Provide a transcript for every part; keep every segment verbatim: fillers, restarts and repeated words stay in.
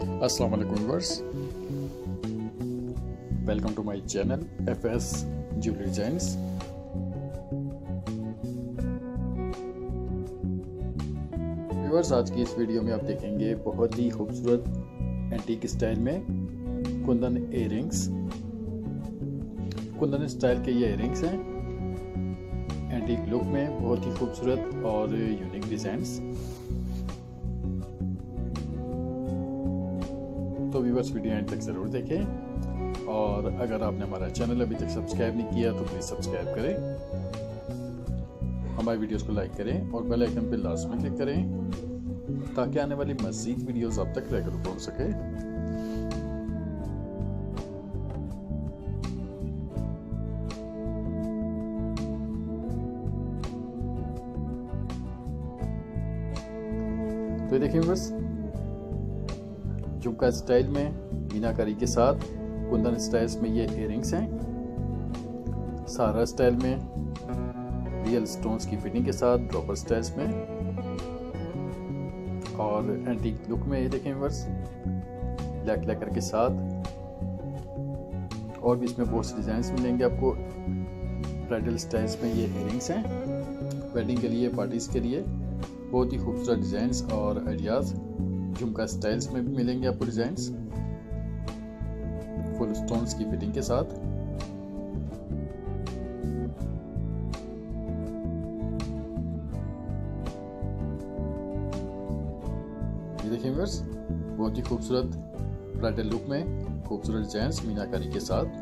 अस्सलाम वालेकुम viewers, welcome to my channel F S jewellery designs. Viewers, आज की इस वीडियो में आप देखेंगे बहुत ही खूबसूरत एंटीक स्टाइल में कुंदन इयररिंग्स। कुंदन स्टाइल के ये इयररिंग्स हैं, एंटीक लुक में बहुत ही खूबसूरत और यूनिक डिजाइन्स। तो व्यूअर्स, वीडियो एंड तक ज़रूर देखें और अगर आपने हमारा चैनल अभी तक सब्सक्राइब नहीं किया तो प्लीज़ सब्सक्राइब करें, हमारी वीडियोस को लाइक करें और बेल आइकन पर लास्ट में क्लिक करें ताकि आने वाली मज़ीद वीडियोस आप तक रेगुलर पहुंच सके। तो ये देखिए व्यूअर्स, झुमका स्टाइल में मीनाकारी के साथ कुंदन स्टाइल्स में ये इयररिंग्स हैं। सारा स्टाइल में रियल स्टोन्स की फिटिंग के साथ ड्रॉपर स्टाइल्स में और एंटीक लुक में ये देखें व्यूअर्स, ब्लैक लेकर के साथ। और भी इसमें बहुत से डिजाइन मिलेंगे आपको। ब्राइडल स्टाइल्स में ये इयररिंग्स हैं, वेडिंग के लिए, पार्टीज के लिए बहुत ही खूबसूरत डिजाइन्स और आइडियाज। झुमका स्टाइल्स में भी मिलेंगे आपको डिजाइन्स फुल स्टोन्स की फिटिंग के साथ। ये देखिए व्यूअर्स, बहुत ही खूबसूरत ब्राइडल लुक में खूबसूरत डिजाइन्स मीनाकारी के साथ।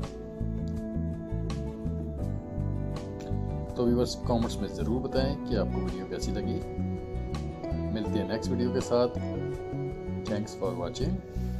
तो व्यूअर्स, कमेंट्स में जरूर बताएं कि आपको वीडियो कैसी लगी। मिलते हैं नेक्स्ट वीडियो के साथ। Thanks for watching.